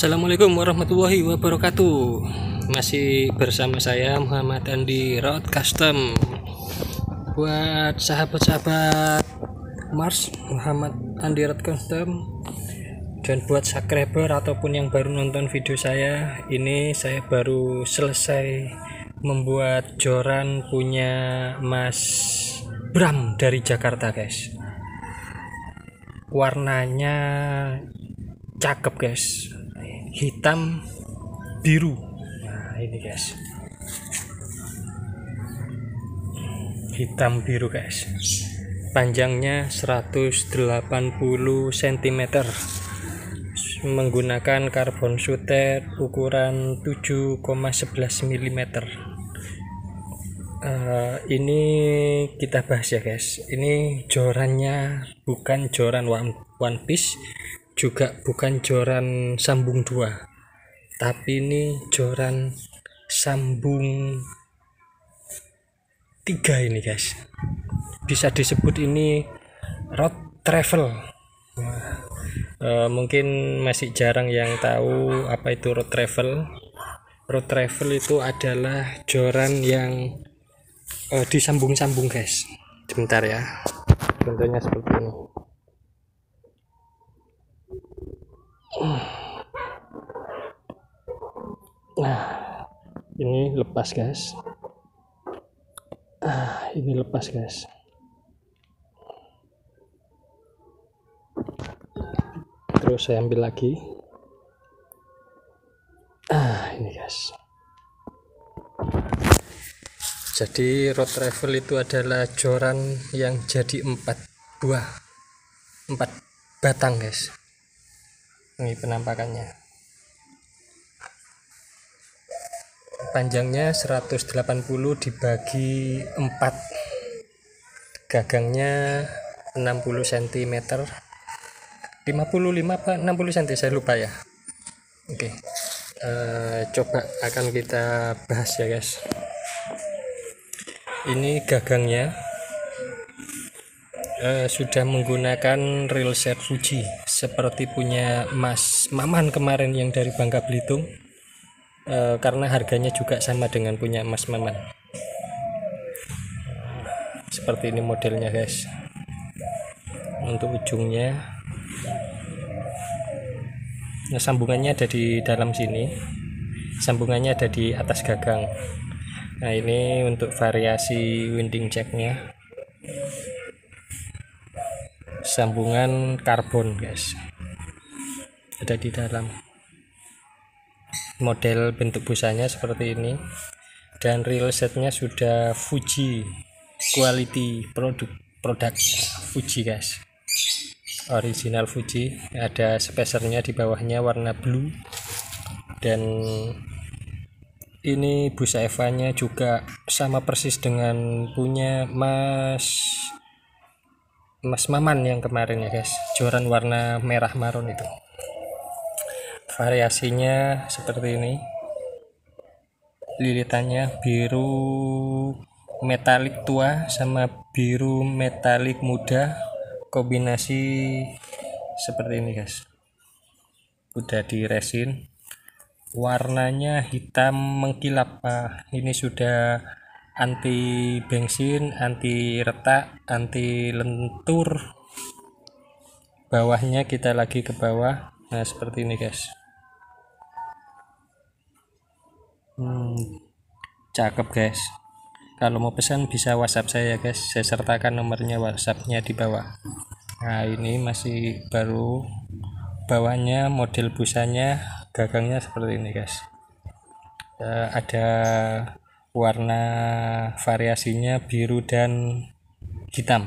Assalamualaikum warahmatullahi wabarakatuh. Masih bersama saya Muhammad Andi Road Custom. Buat sahabat-sahabat Mars, Muhammad Andi Road Custom, dan buat subscriber ataupun yang baru nonton video saya, ini saya baru selesai membuat joran punya Mas Bram dari Jakarta, guys. Warnanya cakep, guys, hitam biru. Nah, ini guys, hitam biru guys, panjangnya 180 cm, menggunakan karbon sutet ukuran 7,11 mm. Ini kita bahas ya guys. Ini jorannya bukan joran one piece, juga bukan joran sambung 2, tapi ini joran sambung 3 ini guys. Bisa disebut ini road travel. Mungkin masih jarang yang tahu apa itu road travel. Road travel itu adalah joran yang disambung-sambung guys. Sebentar ya, contohnya seperti ini. Nah, ini lepas guys. Ini lepas guys. Terus saya ambil lagi. Ini guys. Jadi road travel itu adalah joran yang jadi 4 batang guys. Ini penampakannya. Panjangnya 180 dibagi 4. Gagangnya 60 cm. 55 apa 60 cm, saya lupa ya. Oke. Coba akan kita bahas ya guys. Ini gagangnya sudah menggunakan real set Fuji seperti punya Mas Maman kemarin yang dari Bangka Belitung, karena harganya juga sama dengan punya Mas Maman. Seperti ini modelnya guys. Untuk ujungnya, nah, sambungannya ada di dalam sini, sambungannya ada di atas gagang. Nah, ini untuk variasi winding jacknya, sambungan karbon guys, ada di dalam. Model bentuk busanya seperti ini, dan real setnya sudah Fuji quality produk Fuji guys, original Fuji. Ada spacernya di bawahnya warna blue, dan ini busa Eva-nya juga sama persis dengan punya Mas Maman yang kemarin ya guys, joran warna merah marun itu. Variasinya seperti ini, lilitannya biru metalik tua sama biru metalik muda, kombinasi seperti ini guys. Udah di resin, warnanya hitam mengkilap. Ini sudah anti bensin, anti retak, anti lentur. Bawahnya kita lagi ke bawah. Nah, seperti ini guys. Cakep guys. Kalau mau pesan bisa WhatsApp saya guys, saya sertakan nomornya WhatsAppnya di bawah. Nah, ini masih baru. Bawahnya model busanya, gagangnya seperti ini guys. Ada warna variasinya biru dan hitam.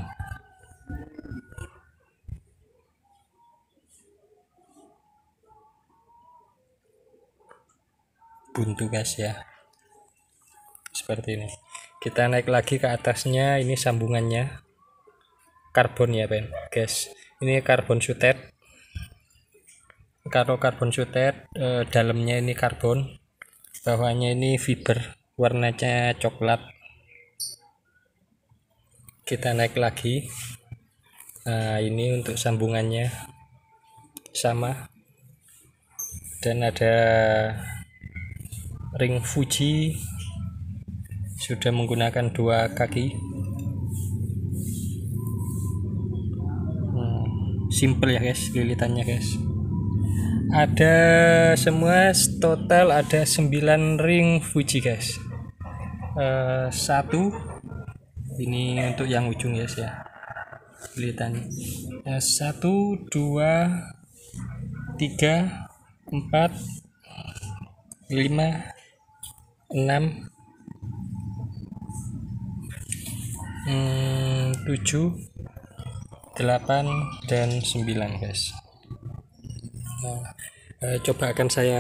Buntu guys ya, seperti ini. Kita naik lagi ke atasnya. Ini sambungannya karbon ya guys. Ini karbon sutet. Kalau karbon sutet, dalamnya ini karbon, bawahnya ini fiber, warnanya coklat. Kita naik lagi. Nah, ini untuk sambungannya sama dan ada ring Fuji, sudah menggunakan 2 kaki. Simple ya guys lilitannya guys. Ada semua total ada 9 ring Fuji guys. 1 ini untuk yang ujung guys ya, lilitan 1, 2, 3, 4, 5, 6, 7, 8, dan 9 guys. Coba akan saya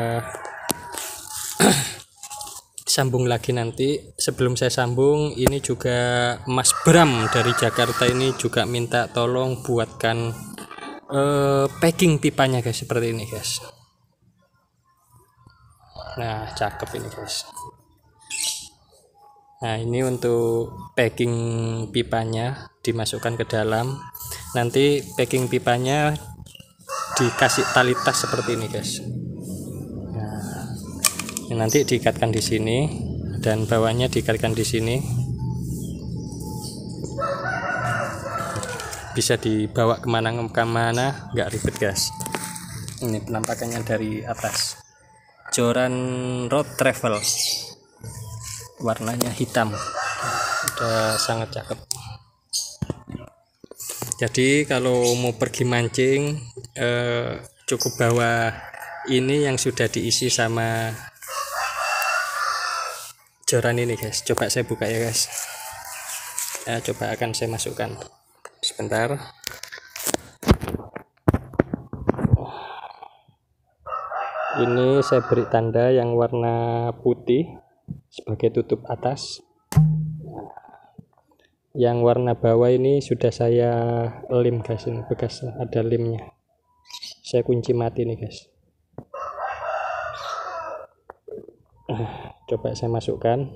sambung lagi nanti. Sebelum saya sambung, ini juga Mas Bram dari Jakarta ini juga minta tolong buatkan packing pipanya guys, seperti ini guys. Nah cakep ini guys. Nah ini untuk packing pipanya dimasukkan ke dalam. Nanti packing pipanya dikasih tali tas seperti ini guys. Nah, ini nanti diikatkan di sini dan bawahnya diikatkan di sini. Bisa dibawa kemana-kemana, nggak ribet guys. Ini penampakannya dari atas. Joran Road Travel, warnanya hitam, udah sangat cakep. Jadi kalau mau pergi mancing cukup bawa ini yang sudah diisi sama joran ini guys. Coba saya buka ya guys. Coba akan saya masukkan sebentar. Ini saya beri tanda yang warna putih sebagai tutup atas. Yang warna bawah ini sudah saya lem guys, ini bekas ada lemnya. Saya kunci mati nih guys. Coba saya masukkan.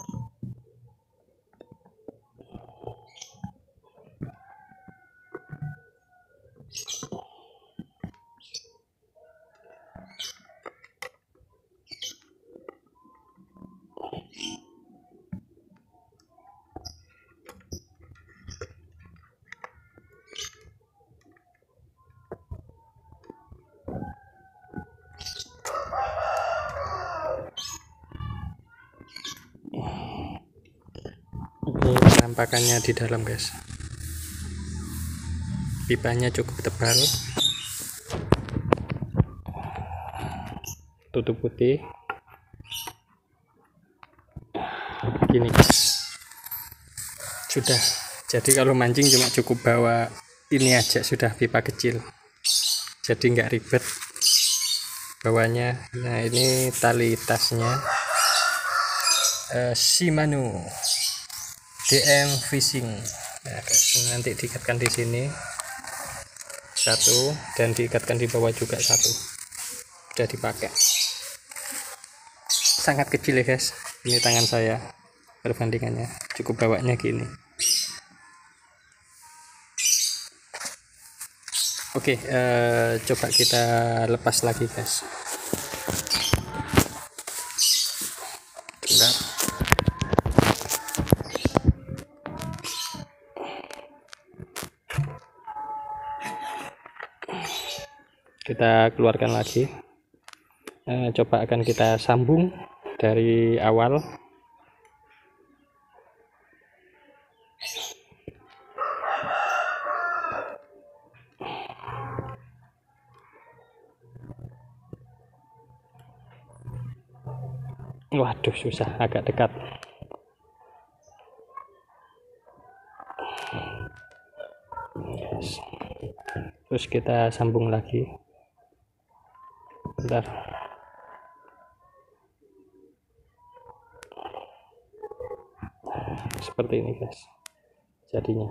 Ini penampakannya di dalam guys. Pipanya cukup tebal, tutup putih gini guys. Sudah, jadi kalau mancing cuma cukup bawa ini aja, sudah pipa kecil, jadi nggak ribet bawahnya. Nah ini tali tasnya Shimano DM Fishing. Nah, nanti diikatkan di sini satu dan diikatkan di bawah juga satu. Sudah dipakai. Sangat kecil ya guys. Ini tangan saya perbandingannya. Cukup bawanya gini. Oke, coba kita lepas lagi guys. Bentar. Kita keluarkan lagi. Coba akan kita sambung dari awal. Waduh, susah, agak dekat. Yes. Terus kita sambung lagi. Bentar. Seperti ini guys jadinya.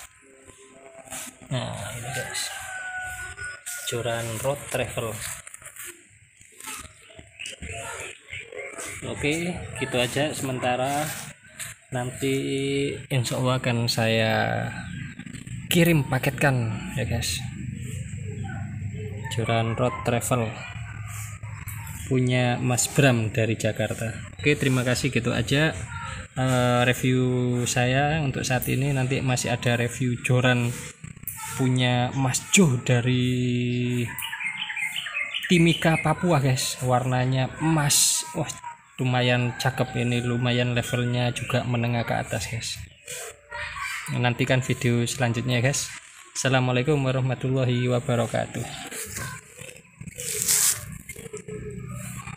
Nah ini guys, Joran Road Travel Oke, gitu aja sementara. Nanti insya Allah akan saya kirim paketkan ya guys. Joran Road Travel punya Mas Bram dari Jakarta. Oke, terima kasih, gitu aja review saya untuk saat ini. Nanti masih ada review joran punya Mas Jo dari Timika Papua guys, warnanya emas. Wah, lumayan cakep ini, lumayan levelnya juga menengah ke atas guys. Nantikan video selanjutnya guys. Assalamualaikum warahmatullahi wabarakatuh.